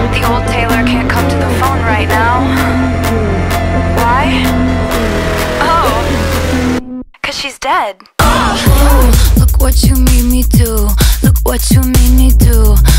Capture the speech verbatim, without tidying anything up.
The old Taylor can't come to the phone right now. Why? Oh, 'cause she's dead. Oh, look what you made me do. Look what you made me do.